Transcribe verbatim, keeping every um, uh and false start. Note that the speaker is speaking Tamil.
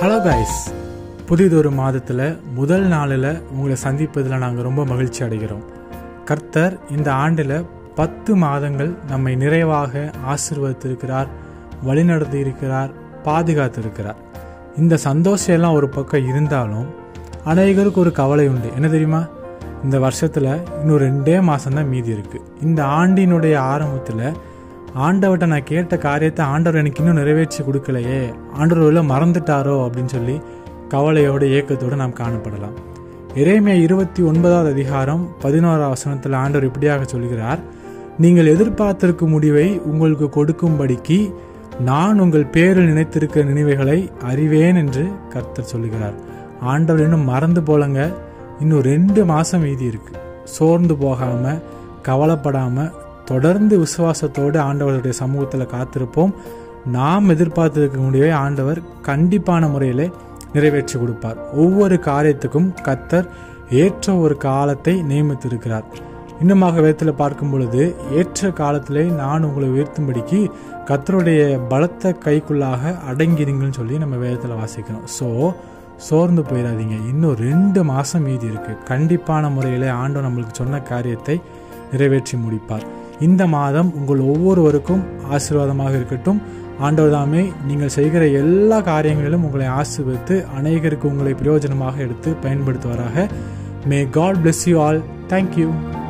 ஹலோ கைஸ், புதிதொரு மாதத்தில் முதல் நாளில் உங்களை சந்திப்பதில் நாங்கள் ரொம்ப மகிழ்ச்சி அடைகிறோம். கர்த்தர் இந்த ஆண்டில் பத்து மாதங்கள் நம்மை நிறைவாக ஆசீர்வதித்திருக்கிறார், வழிநடத்தி இருக்கிறார், பாதுகாத்திருக்கிறார். இந்த சந்தோஷம் எல்லாம் ஒரு பக்கம் இருந்தாலும் அநேகருக்கு ஒரு கவலை உண்டு. என்ன தெரியுமா? இந்த வருஷத்தில் இன்னும் ரெண்டே மாதம்தான் மீதி இருக்குது. இந்த ஆண்டினுடைய ஆரம்பத்தில் ஆண்டவர்கிட்ட நான் கேட்ட காரியத்தை ஆண்டவர் எனக்கு இன்னும் நிறைவேற்றி கொடுக்கலையே, ஆண்டவர் உள்ள மறந்துட்டாரோ அப்படின்னு சொல்லி கவலையோடு ஏக்கத்தோடு நாம் காணப்படலாம். எரேமியா இருபத்தி ஒன்பதாவது அதிகாரம் பதினோராம் வசனத்தில் ஆண்டவர் இப்படியாக சொல்கிறார், நீங்கள் எதிர்பார்த்திருக்கும் முடிவை உங்களுக்கு கொடுக்கும்படிக்கு நான் உங்கள் பேரில் நினைத்திருக்கிற நினைவுகளை அறிவேன் என்று கர்த்தர் சொல்லுகிறார். ஆண்டவர் இன்னும் மறந்து போலங்க. இன்னும் ரெண்டு மாதம் மீதி இருக்கு. சோர்ந்து போகாமல், கவலைப்படாமல், தொடர்ந்து விசுவாசத்தோடு ஆண்டவருடைய சமூகத்தில் காத்திருப்போம். நாம் எதிர்பார்த்திருக்க முடியவே ஆண்டவர் கண்டிப்பான முறையில் நிறைவேற்றி கொடுப்பார். ஒவ்வொரு காரியத்துக்கும் கர்த்தர் ஏற்ற ஒரு காலத்தை நியமித்திருக்கிறார். இன்னுமாக வேதத்தில் பார்க்கும் பொழுது, ஏற்ற காலத்திலே நான் உங்களை உயர்த்தும்படிக்கு கர்த்தருடைய பலத்த கைக்குள்ளாக அடங்கிருங்கன்னு சொல்லி நம்ம வேதத்தில் வாசிக்கிறோம். ஸோ சோர்ந்து போயிடாதீங்க. இன்னும் ரெண்டு மாதம் மீதி இருக்குது. கண்டிப்பான முறையில் ஆண்டவர் நம்மளுக்கு சொன்ன காரியத்தை நிறைவேற்றி முடிப்பார். இந்த மாதம் உங்கள் ஒவ்வொருவருக்கும் ஆசீர்வாதமாக இருக்கட்டும். ஆண்டவர் தாமே நீங்கள் செய்கிற எல்லா காரியங்களிலும் உங்களை ஆசீர்வதித்து அநேகருக்கு உங்களை பிரயோஜனமாக எடுத்து பயன்படுத்துவாராக. May God bless you all. Thank you.